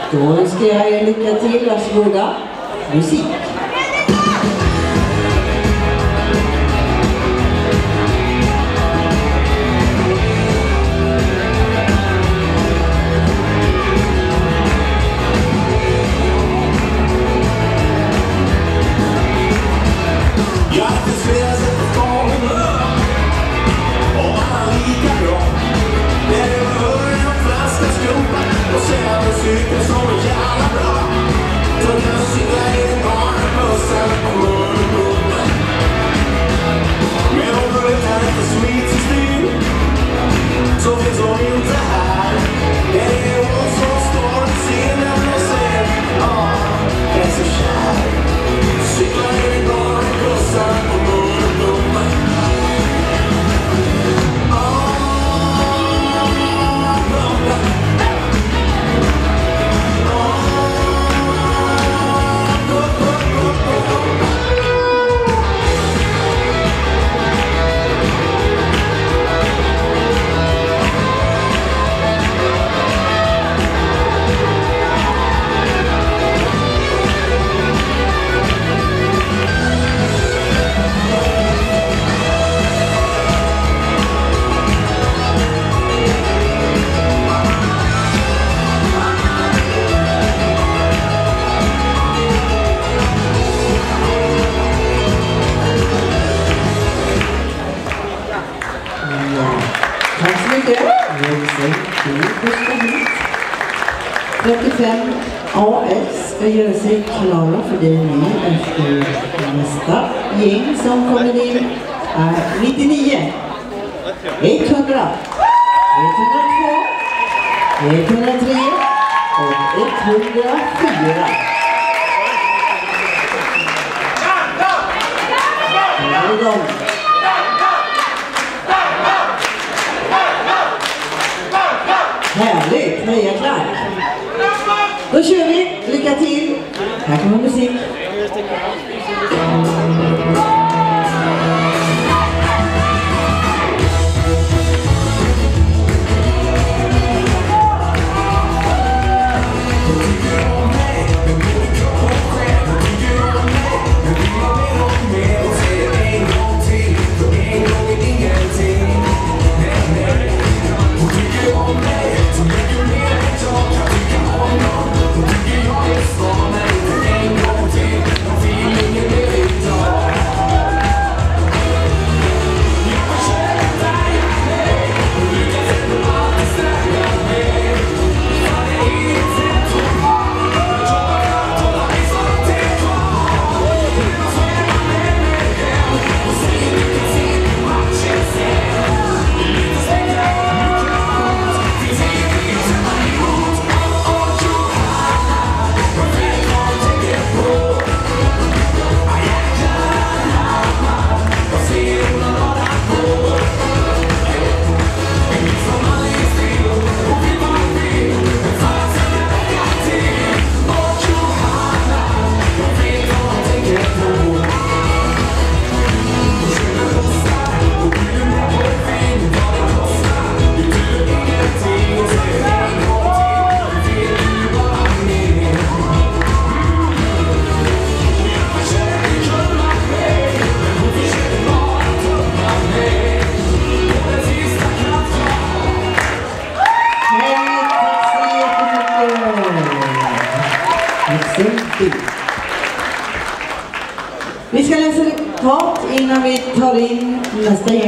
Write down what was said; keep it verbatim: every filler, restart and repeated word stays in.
Då ska jag er lycka till, varsågoda. Musik. Tack så mycket. trettiofem A S ska göra sig klara för det nu efter nästa gäng som kommer in är nittionio, etthundra, etthundratvå, etthundratre och etthundrafyra. Här är de. Härligt, heja Clark. Då kör vi, lycka till. Här kommer musik. Vi ska läsa resultat innan vi tar in nästa gäng.